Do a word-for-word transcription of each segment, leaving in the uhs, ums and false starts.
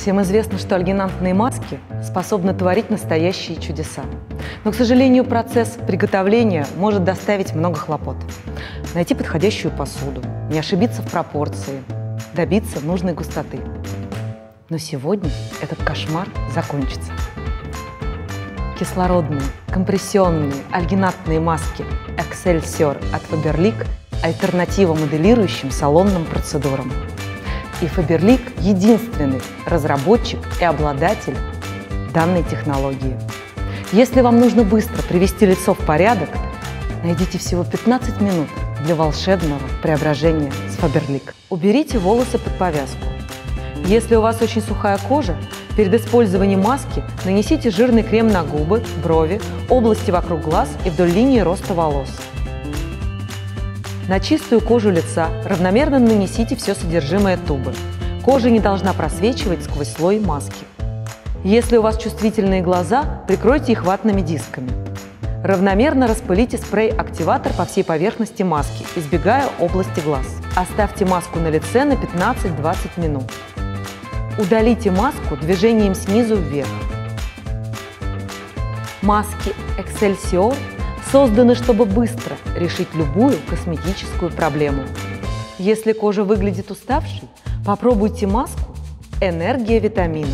Всем известно, что альгинатные маски способны творить настоящие чудеса. Но, к сожалению, процесс приготовления может доставить много хлопот. Найти подходящую посуду, не ошибиться в пропорции, добиться нужной густоты. Но сегодня этот кошмар закончится. Кислородные, компрессионные, альгинатные маски Excelsior от Faberlic – альтернатива моделирующим салонным процедурам. И Faberlic – единственный разработчик и обладатель данной технологии. Если вам нужно быстро привести лицо в порядок, найдите всего пятнадцать минут для волшебного преображения с Faberlic. Уберите волосы под повязку. Если у вас очень сухая кожа, перед использованием маски нанесите жирный крем на губы, брови, области вокруг глаз и вдоль линии роста волос. На чистую кожу лица равномерно нанесите все содержимое тубы. Кожа не должна просвечивать сквозь слой маски. Если у вас чувствительные глаза, прикройте их ватными дисками. Равномерно распылите спрей-активатор по всей поверхности маски, избегая области глаз. Оставьте маску на лице на пятнадцать-двадцать минут. Удалите маску движением снизу вверх. Маски Excelsior созданы, чтобы быстро решить любую косметическую проблему. Если кожа выглядит уставшей, попробуйте маску «Энергия витаминов».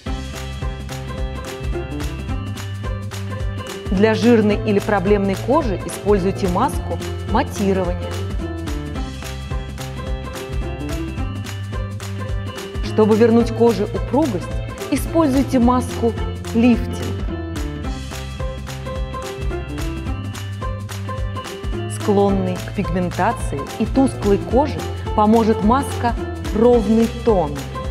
Для жирной или проблемной кожи используйте маску «Матирование». Чтобы вернуть коже упругость, используйте маску «Лифтинг». Склонной к пигментации и тусклой коже поможет маска «Ровный тон».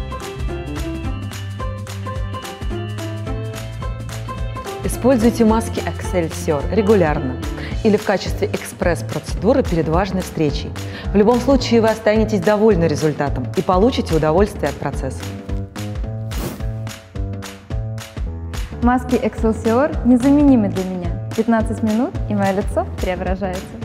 Используйте маски Excelsior регулярно или в качестве экспресс-процедуры перед важной встречей. В любом случае вы останетесь довольны результатом и получите удовольствие от процесса. Маски Excelsior незаменимы для меня. пятнадцать минут, и мое лицо преображается.